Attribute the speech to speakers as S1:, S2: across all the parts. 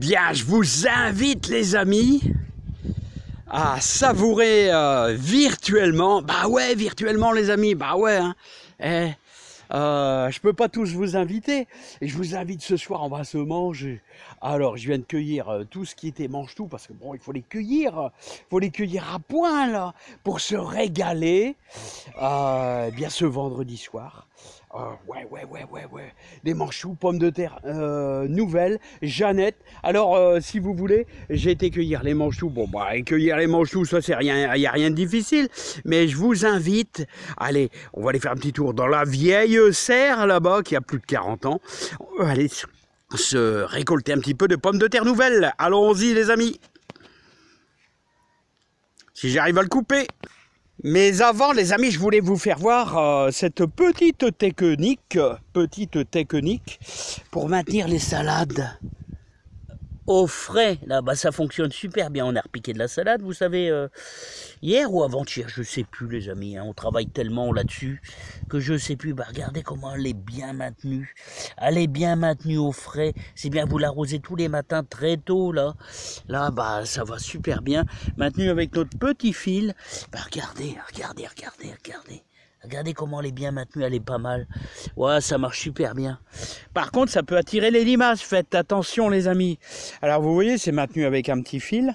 S1: bien, je vous invite, les amis, à savourer virtuellement. Bah ouais, virtuellement, les amis. Bah ouais, hein. Je peux pas tous vous inviter. Et je vous invite ce soir, on va se manger. Alors, je viens de cueillir tout ce qui était mange-tout, parce que bon, il faut les cueillir. Il faut les cueillir à point, là, pour se régaler. Bien ce vendredi soir. Ouais. Des manchoux, pommes de terre nouvelles, Jeannette. Alors, si vous voulez, j'ai été cueillir les manchoux. Bon, bah, cueillir les manchoux, ça, c'est rien, il n'y a rien de difficile. Mais je vous invite, allez, on va aller faire un petit tour dans la vieille serre, là-bas, qui a plus de 40 ans. On va aller se récolter un petit peu de pommes de terre nouvelles. Allons-y, les amis. Si j'arrive à le couper. Mais avant, les amis, je voulais vous faire voir cette petite technique pour maintenir les salades au frais. Là, bah, ça fonctionne super bien. On a repiqué de la salade, vous savez, hier ou avant-hier, je sais plus, les amis. Hein, on travaille tellement là-dessus que je sais plus. Bah, regardez comment elle est bien maintenue. Elle est bien maintenue au frais. C'est bien, vous l'arrosez tous les matins très tôt, là. Là, bah, ça va super bien. Maintenue avec notre petit fil. Bah, regardez. Regardez comment elle est bien maintenue, elle est pas mal. Ouais, ça marche super bien. Par contre, ça peut attirer les limaces. Faites attention, les amis. Alors, vous voyez, c'est maintenu avec un petit fil.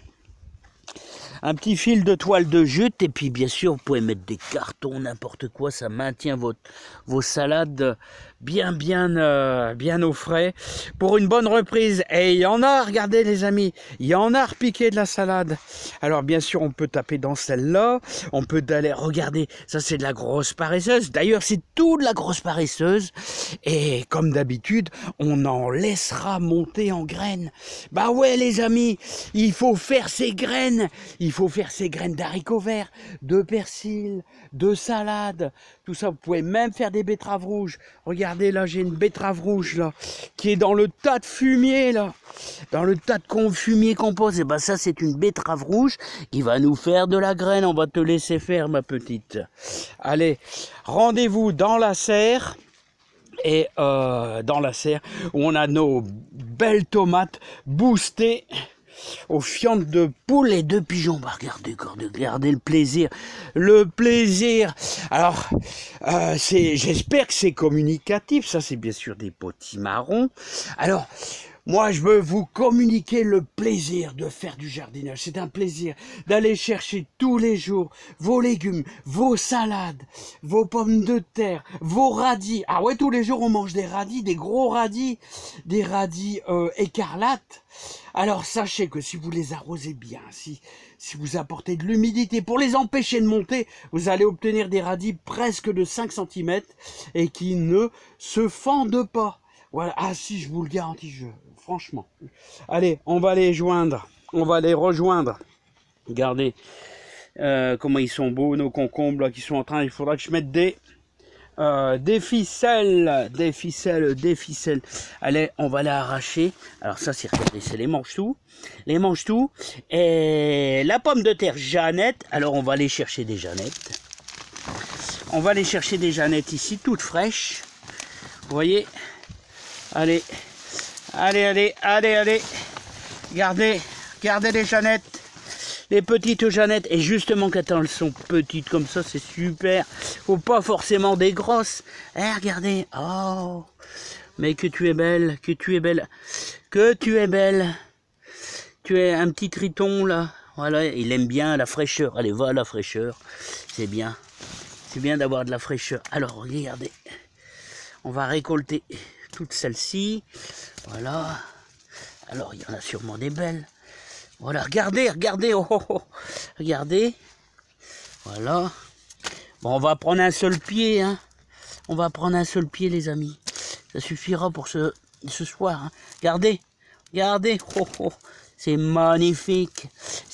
S1: Un petit fil de toile de jute. Et puis, bien sûr, vous pouvez mettre des cartons, n'importe quoi. Ça maintient vos salades bien au frais. Pour une bonne reprise. Et il y en a, regardez, les amis. Il y en a repiqué de la salade. Alors, bien sûr, on peut taper dans celle-là. On peut aller, regardez, ça, c'est de la grosse paresseuse. D'ailleurs, c'est tout de la grosse paresseuse. Et comme d'habitude, on en laissera monter en graines. Bah ouais, les amis, il faut faire ces graines. Il faut faire ces graines d'haricots verts, de persil, de salade. Tout ça, vous pouvez même faire des betteraves rouges. Regardez, là, j'ai une betterave rouge, là, qui est dans le tas de fumier, là. Dans le tas de fumier qu'on pose. Et ben ça, c'est une betterave rouge qui va nous faire de la graine. On va te laisser faire, ma petite. Allez, rendez-vous dans la serre. Et dans la serre, où on a nos belles tomates boostées aux fientes de poule et de pigeons. Bah, regardez le plaisir. Le plaisir. Alors, j'espère que c'est communicatif. Ça, c'est bien sûr des potimarrons. Alors, moi, je veux vous communiquer le plaisir de faire du jardinage. C'est un plaisir d'aller chercher tous les jours vos légumes, vos salades, vos pommes de terre, vos radis. Ah ouais, tous les jours, on mange des radis, des gros radis, des radis écarlates. Alors, sachez que si vous les arrosez bien, si vous apportez de l'humidité pour les empêcher de monter, vous allez obtenir des radis presque de 5 cm et qui ne se fendent pas. Voilà, ah si, je vous le garantis, franchement. Allez, on va les joindre, on va les rejoindre. Regardez comment ils sont beaux, nos concombres là, qui sont en train, il faudra que je mette des ficelles. Allez, on va les arracher. Alors ça, regardez, c'est les manchoux. Les manchoux. Et la pomme de terre Jeannette. Alors on va aller chercher des Jeannettes. On va aller chercher des Jeannettes ici, toutes fraîches. Vous voyez? Allez. Regardez les Jeannettes. Les petites Jeannettes. Et justement, quand elles sont petites comme ça, c'est super. Faut pas forcément des grosses. Regardez. Oh. Mais que tu es belle. Tu es un petit triton, là. Voilà, il aime bien la fraîcheur. Allez, va à la fraîcheur. C'est bien. C'est bien d'avoir de la fraîcheur. Alors, regardez. On va récolter toutes celles-ci. Voilà. Alors, il y en a sûrement des belles. Voilà, regardez. Regardez. Voilà. Bon, on va prendre un seul pied, hein. On va prendre un seul pied, les amis. Ça suffira pour ce soir, hein. Regardez. C'est magnifique.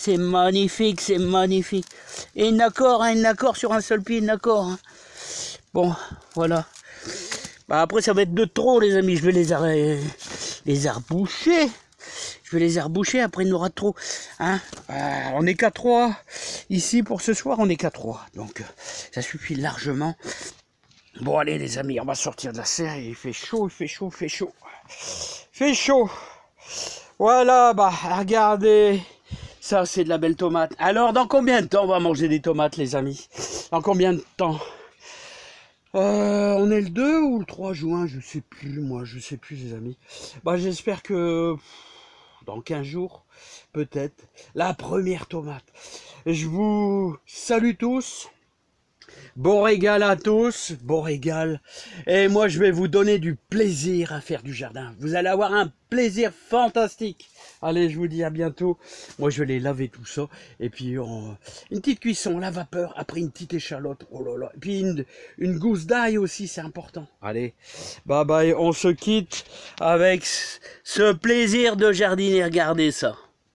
S1: Et une accord sur un seul pied, une accord, hein. Bon, voilà. Bah après, ça va être de trop, les amis. Je vais les arboucher. Après, il y en aura trop. Hein, on n'est qu'à 3. Ici, pour ce soir, on n'est qu'à 3. Donc, ça suffit largement. Bon, allez, les amis, on va sortir de la serre. Il fait chaud. Voilà, bah regardez, ça c'est de la belle tomate. Alors dans combien de temps on va manger des tomates les amis? Dans combien de temps? On est le 2 ou le 3 juin, je sais plus moi, je sais plus les amis. Bah j'espère que dans 15 jours, peut-être, la première tomate. Je vous salue tous. Bon régal à tous, bon régal. Et moi, je vais vous donner du plaisir à faire du jardin. Vous allez avoir un plaisir fantastique. Allez, je vous dis à bientôt. Moi, je vais les laver tout ça. Et puis, une petite cuisson à la vapeur. Après, une petite échalote. Oh là là. Et puis, une gousse d'ail aussi, c'est important. Allez, bye bye. On se quitte avec ce plaisir de jardiner. Regardez ça.